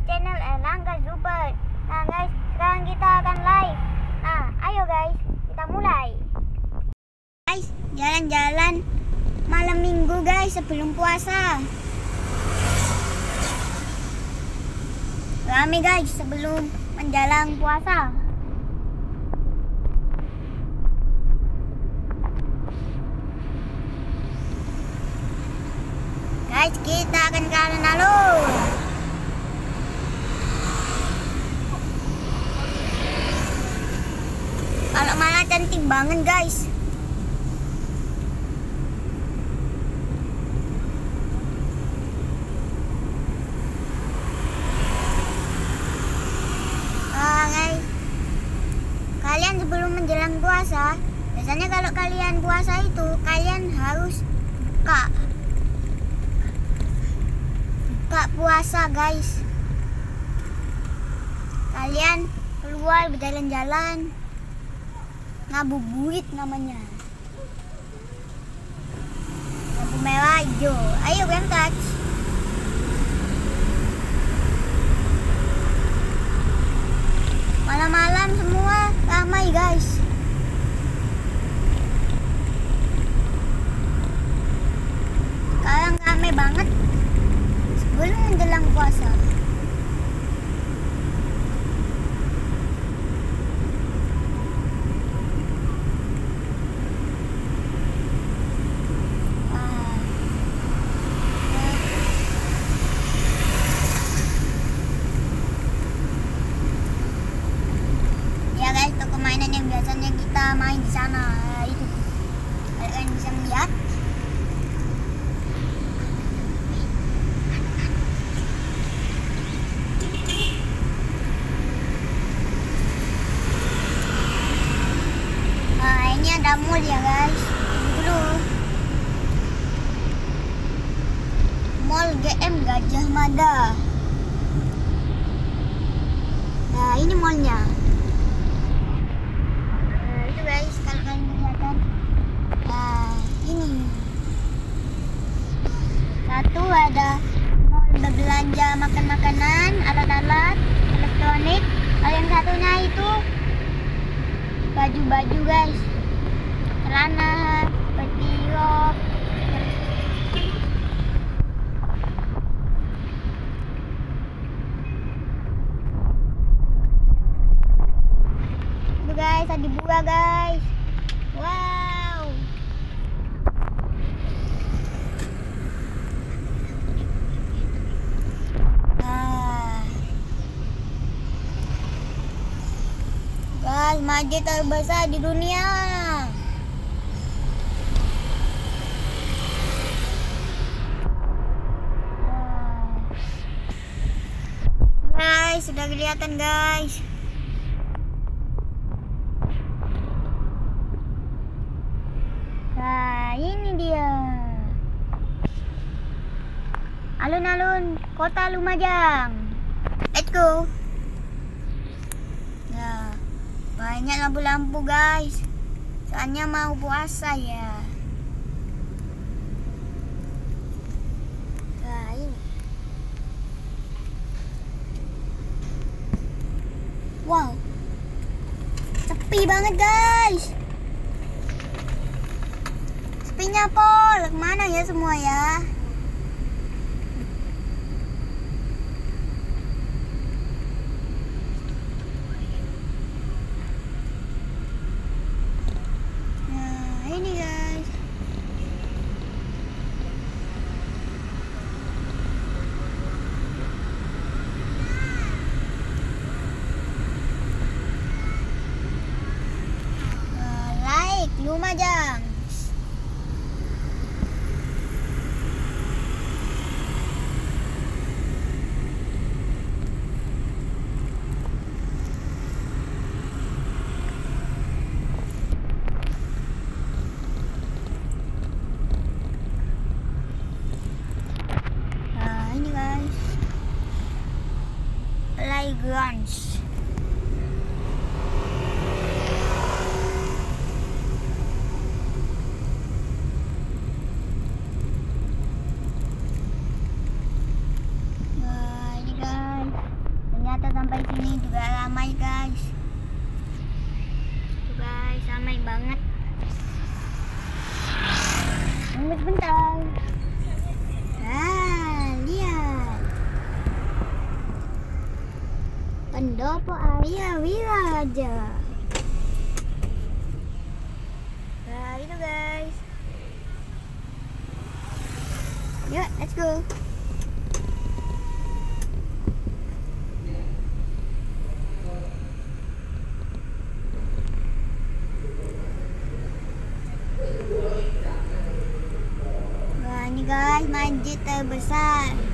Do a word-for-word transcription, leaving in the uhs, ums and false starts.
channel Erlangga Super. Nah guys, sekarang kita akan live. Nah, ayo guys, kita mulai. Guys, jalan-jalan malam minggu guys sebelum puasa. Rame guys sebelum menjelang puasa. Guys, kita akan ke alun-alun. Kalau malah cantik banget guys. Ah, guys. Kalian sebelum menjelang puasa, biasanya kalau kalian puasa itu kalian harus buka buka puasa guys. Kalian keluar berjalan-jalan, ngabuburit namanya. Lampu merah hijau. Ayo berangkat. Malam-malam semua ramai guys. Sekarang ramai banget sebelum menjelang puasa. Mainan yang biasanya kita main di sana itu, kalian bisa melihat. Nah, ini ada mall ya guys. Dulu Mall G M Gajah Mada. Nah, ini mallnya. Guys, kalau kalian kelihatan, nah ini satu ada mall berbelanja makan makanan, alat-alat elektronik. Kalau yang satunya itu baju-baju guys, celana, petirok. Guys, ada buah guys. Wow. Nah. Guys, masjid terbesar di dunia. Guys, sudah kelihatan guys. Nah, ini dia alun-alun Kota Lumajang. Let's go. Nah, banyak lampu-lampu guys, soalnya mau puasa ya. Nah, ini. Wow, sepi banget guys. Sepinya Pol, kemana ya semua ya? Nah, ini guys. Nah, like Lumajang. Playgrounds. Nah, ini guys. sampai sini juga ramai guys. Tuh guys, ramai banget. Tunggu sebentar. Nah, lihat. Pendopo Arya Wiraja. Nah, itu guys. Yuk, let's go. Wah, ini guys, masjid terbesar.